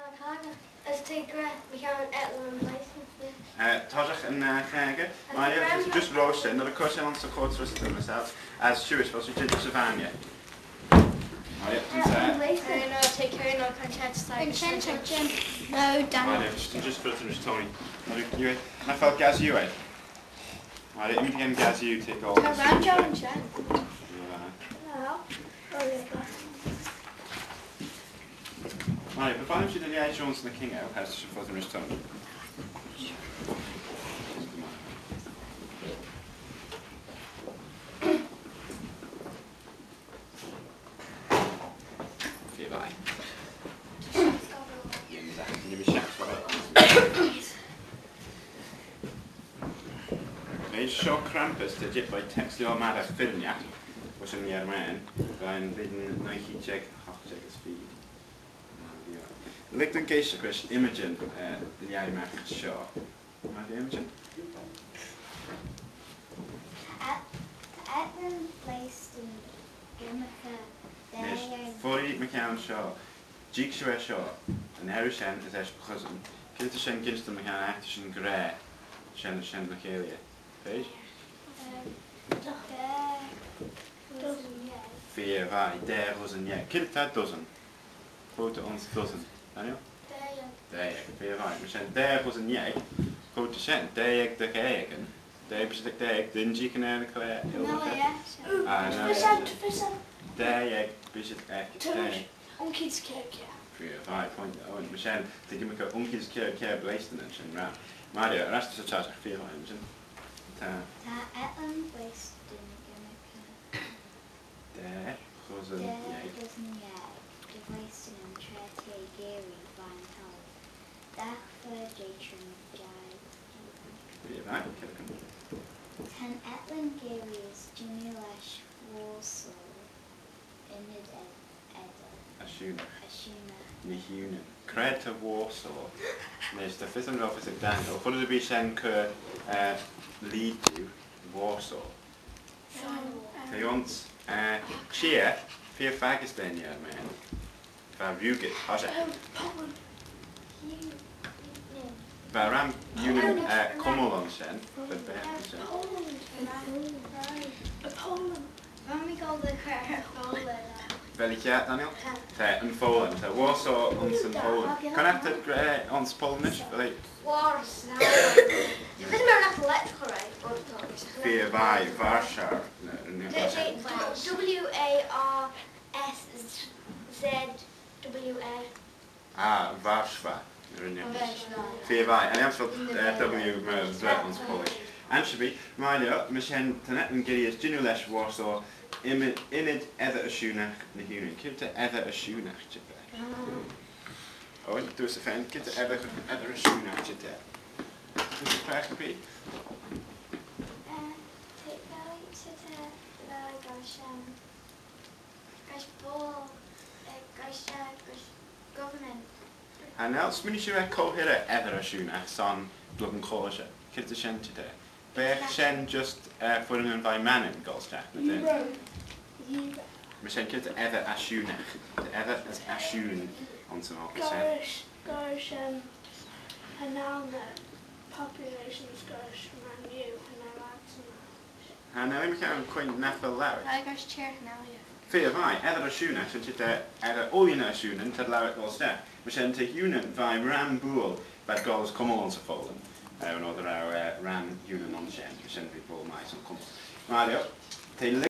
As take we can't one license. Tajach yn Gaelgagh. Mae just roasting. Not a cwrs yn ond court roast yn myself. As Jewish, fel sy'n just Savania. No, take care. No, consent. No, Daniel. Just for the Tony. You. I felt gas you. I didn't even gas you take all. Around John and Chen. Right, but why don't you do the Age Jones and the King out? How's the for the Tony? Sio Krampus te jip by textio mad a ffilmiad was yn i'r man by'n bydyn naihijeg hochjeg ys ffid. Ligt yn geisio gwrs Imogen liai mach sio. Mae di Imogen? Edmund placed in Gimmica. Nes, ffori McCann sio. Jig sio sio. Yn erw sien ys eich bchysyn. Gyda sien gynston McCann actor sy'n gre. Sien McCaelia. Page? Vier, vai, der was een jaar. Kilt dat dozen. Grote ons dozen. Daniel? Dijk. Vier, vai. We zijn der was een jaar. Grote cent. Dijk de geëigen. Dijk is de dijk. Dingy kan er klaar. Ah, nou. Dijk is het echt. Dijk. Onkidskerk, ja. Vier, vai. Point. We zijn. Ik denk dat onkidskerk blijsten en zijn raam. Maar de rest is het zelfs vier, vai. Edmund placed in Gimmica. Der was een jaar. De placed in Tretier Gary van Hall. Daar voor Jatron died. Vier, vai. Ten Edmund Gary is Junilash Warsaw in het Ashuna. Ashuna. Cred to Warsaw. Nes, de fifth and office of Daniel. What did it be saying lead to Warsaw? Te ons cheer vier fagus ben je man. Van Rugit, als je. Van ram unen komolon zijn. Dat ben je. Poland. Waarom ik al de Poland? Welke Daniel? Een Poland. Warsaw ons een Poland. Kan het ons Polnisch? Warsaw. Je vindt me nog electrical, right? Vier vai, Warsaw. W-A-R-S-Z-W-A. Ah, Warsaw. Vier vai. En anders W met ons Polish. Anshabi, maar we zijn ten net een keer is Ginulesh Warsaw. In het either a shoenach na human. Kid to either a shoenach chip. Oh, do us a fan. Kid to either a shoenach chip. Who's the crack to be? Government. And now, smoothie you call here either a shoenach son blocking college. Kid to shen today. Bech shen just for an by man in Golstack. We zijn kid either ashoonach. Either as ashoon on some office. Gosh, and now the population is gosh, man, you, and I like to. And now we can quite naffel loud. I gosh, chair now, yeah. Fear of I, either ashoonach, and sit there, either all you know ashoon, and tell loud Golstack. We send to unit by rambool, but goals come on to fallen. Another ram unit on the shen, we send people nice and come. Mario.